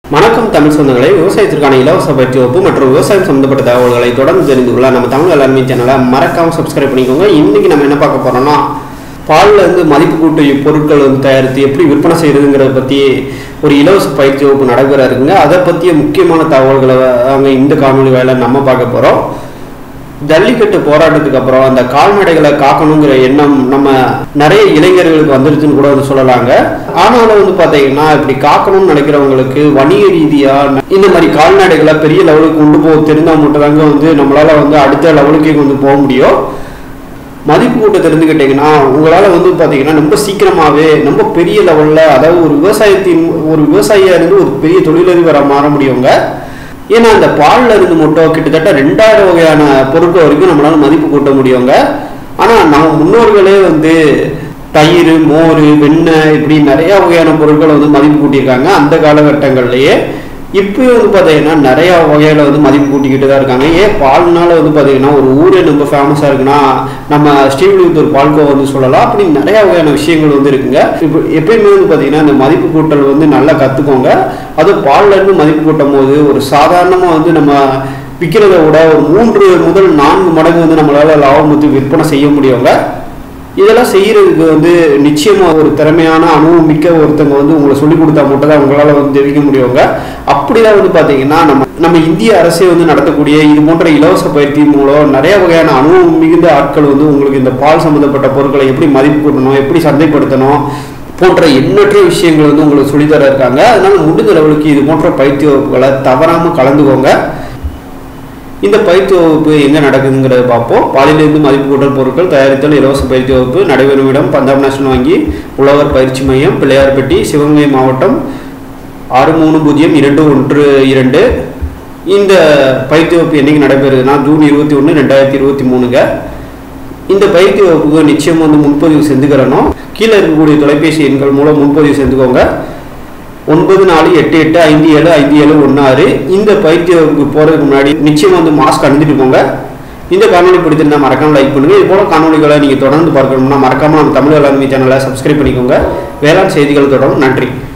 வணக்கம் தமிழ் சொந்தங்களே, விவசாயத்திற்கான இலவச பயிற்சி வகுப்பு மற்றும் விவசாயம் சம்பந்தப்பட்ட தகவல்களை தொடர்ந்து தெரிந்து கொள்ள நம்ம தமிழ் வேளாண்மை சேனலை மறக்காம சப்ஸ்கிரைப் பண்ணிக்கோங்க. இன்னைக்கு நம்ம என்ன பார்க்க போறோம்னா, பால்ல இருந்து மதிப்பு கூட்டு பொருட்கள் தயாரித்து எப்படி விற்பனை செய்யறதுங்கிறத பத்தி ஒரு இலவச பயிற்சி வகுப்பு நடைபெற இருக்குங்க. அதை பற்றிய முக்கியமான தகவல்களை அங்கே இந்த காணொலி வேலை நம்ம பார்க்க போறோம். ஜல்லிக்கட்டு போராட்டத்துக்கு அப்புறம் அந்த கால்நடைகளை காக்கணுங்கிற எண்ணம் நம்ம நிறைய இளைஞர்களுக்கு வந்துருச்சுன்னு கூட சொல்லலாங்க. ஆனாலும் பார்த்தீங்கன்னா இப்படி காக்கணும்னு நினைக்கிறவங்களுக்கு வணிக ரீதியா இந்த மாதிரி கால்நடைகளை பெரிய லெவலுக்கு கொண்டு போக தெரிந்தால் மட்டும் தாங்க நம்மளால அடுத்த லெவலுக்கே போக முடியும். மதிப்பு கூட்ட தெரிஞ்சுக்கிட்டீங்கன்னா உங்களால் பார்த்தீங்கன்னா ரொம்ப சீக்கிரமாகவே ரொம்ப பெரிய லெவலில், அதாவது ஒரு விவசாயியா இருந்து ஒரு பெரிய தொழிலதிபராக மாற முடியுங்க. ஏன்னா அந்த பாலில் இருந்து மட்டும் கிட்டத்தட்ட 2000 வகையான பொருட்கள் வரைக்கும் நம்மளால மதிப்பு கூட்ட முடியுங்க. ஆனால் நம்ம முன்னோர்களே தயிர், மோர், வெண்ணெய் இப்படி நிறைய வகையான பொருட்களை மதிப்பு கூட்டியிருக்காங்க அந்த காலகட்டங்கள்லேயே. இப்பயும் பார்த்தீங்கன்னா நிறைய வகையில மதிப்பு கூட்டிக்கிட்டு தான் இருக்காங்க. ஏன் பால்னால பார்த்தீங்கன்னா ஒரு ஊரே ரொம்ப ஃபேமஸாக இருக்குன்னா நம்ம ஸ்ரீவில்லிபுத்தூர் பால்கோ சொல்லலாம். அப்படி நிறைய வகையான விஷயங்கள் இருக்குங்க. இப்போ எப்பயுமே பார்த்தீங்கன்னா இந்த மதிப்பு கூட்டல் நல்லா கற்றுக்கோங்க. அதுவும் பால்ல இருந்து மதிப்பு கூட்டும் போது ஒரு சாதாரணமாக நம்ம விற்கிறத விட ஒரு 3 முதல் 4 மடங்கு நம்மளால லாபம் விற்பனை செய்ய முடியுங்க. இதெல்லாம் செய்யறதுக்கு நிச்சயமா ஒரு திறமையான அனுபவம் மிக்க ஒருத்தவங்க உங்களை சொல்லிக் கொடுத்தா மட்டும் தான் உங்களால் தெரிவிக்க முடியுங்க. அப்படிதான் பார்த்தீங்கன்னா நம்ம இந்திய அரசே நடத்தக்கூடிய இது போன்ற இலவச பயிற்சி மூலம் நிறைய வகையான அனுபவம் மிகுந்த ஆட்கள் உங்களுக்கு இந்த பால் சம்பந்தப்பட்ட பொருட்களை எப்படி மதிப்பு கூட்டணும், எப்படி சந்தைப்படுத்தணும் போன்ற எண்ணற்ற விஷயங்கள் உங்களுக்கு சொல்லித்தர இருக்காங்க. அதனால முடிந்த லெவலுக்கு இது போன்ற பயிற்சி வகுப்புகளை தவறாம கலந்துக்கோங்க. இந்த பயிற்சி வகுப்பு எங்கே நடக்குதுங்கிறத பார்ப்போம். பாலிலிருந்து மதிப்பு கூட்டல் பொருட்கள் தயாரித்தல் இலவச பயிற்சி வகுப்பு நடைபெறும் இடம் பஞ்சாப் நேஷனல் வங்கி உழவர் பயிற்சி மையம், பிள்ளையார்பட்டி, சிவகங்கை மாவட்டம் 6302112. இந்த பயிற்சி வகுப்பு என்னைக்கு நடைபெறுதுன்னா ஜூன் 21, 2023ங்க. இந்த பயிற்சி வகுப்புக்கு நிச்சயம் முன்பதிவு செஞ்சுக்கிறணும். கீழே இருக்கக்கூடிய தொலைபேசி எண்கள் மூலம் முன்பதிவு செஞ்சுக்கோங்க. 9488575716. இந்த பயிற்சி வகுப்புக்கு போகிறதுக்கு முன்னாடி நிச்சயம் மாஸ்க் அணிஞ்சிட்டு போங்க. இந்த காணொலி பிடித்திருந்தால் மறக்காம லைக் பண்ணுங்க. இது போல காணொலிகளை நீங்கள் தொடர்ந்து பார்க்கணும்னா மறக்காம நம்ம தமிழ் வேளாண்மை சேனலை சப்ஸ்கிரைப் பண்ணிக்கோங்க. வேளாண் செய்திகள் தொடரும். நன்றி.